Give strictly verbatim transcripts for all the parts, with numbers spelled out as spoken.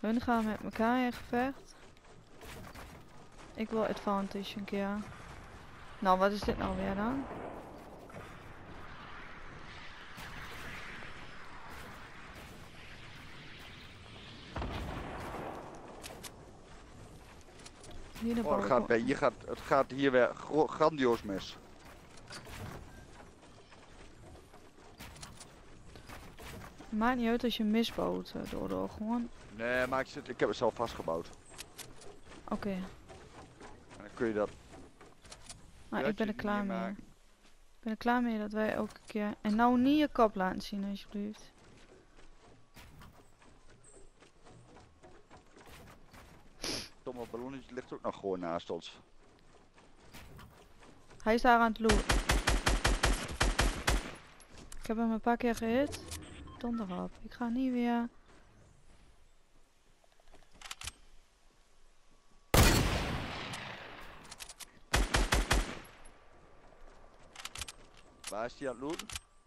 Hun gaan met elkaar in gevecht. Ik wil advantage een keer. Nou, wat is dit nou weer dan? Hier de Oh, het, gaat, bij- hier gaat, het gaat hier weer gro- grandioos mis. Maakt niet uit als je misbouwt, uh, door, door gewoon. Nee, maar ik, zit, ik heb het zelf vastgebouwd. Oké, okay. En dan kun je dat... maar ik ben er klaar mee. maken. Ik ben er klaar mee dat wij elke keer... En nou niet je kop laten zien, alsjeblieft. Domme ballonnetje ligt ook nog gewoon naast ons. Hij is daar aan het looten. Ik heb hem een paar keer gehit. Donder op. Ik ga niet weer... Waar is die aan het looten?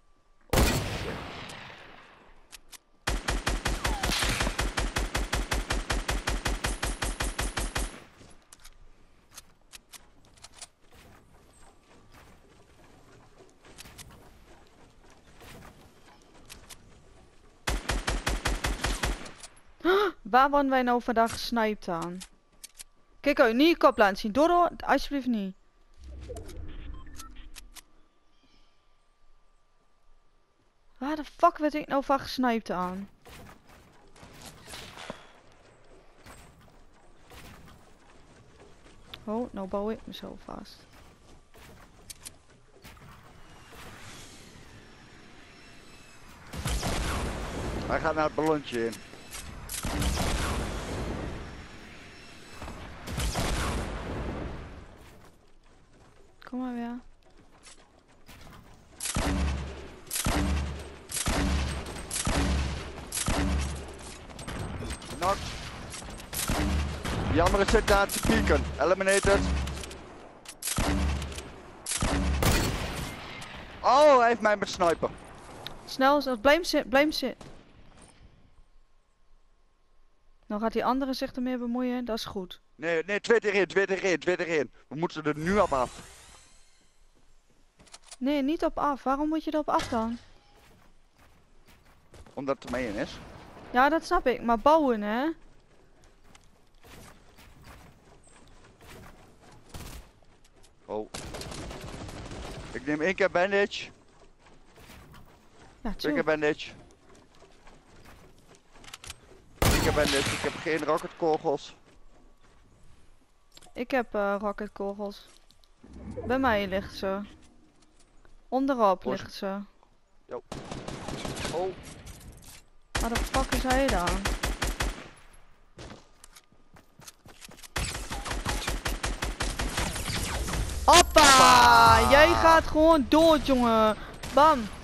Waar worden wij nou vandaag gesniped aan? Kijk uit, niet je kop laten zien. Dodo, alsjeblieft niet. Waar de fuck werd ik nou van gesniped aan? Oh, nou bouw ik mezelf vast. Hij gaat naar het ballonnetje in. Kom maar weer. Knock. Die andere zit daar te pieken. Eliminated. Oh, hij heeft mij met sniper. Snel, snel, blijf zitten, blijf zitten. Nou gaat die andere zich ermee bemoeien, dat is goed. Nee, nee, twee erin, twee erin, twee erin. We moeten er nu op af. Nee, niet op af. Waarom moet je erop af dan? Omdat het er mee in is. Ja, dat snap ik. Maar bouwen, hè? Oh. Ik neem één keer bandage. Ja, Twee chill. keer bandage. Twee keer bandage. Ik heb geen rocketkogels. Ik heb uh, rocketkogels. Bij mij ligt ze. Onderop Bos. ligt ze. Jo. Oh. Waar de fuck is hij dan? Hoppa! Jij gaat gewoon dood, jongen. Bam.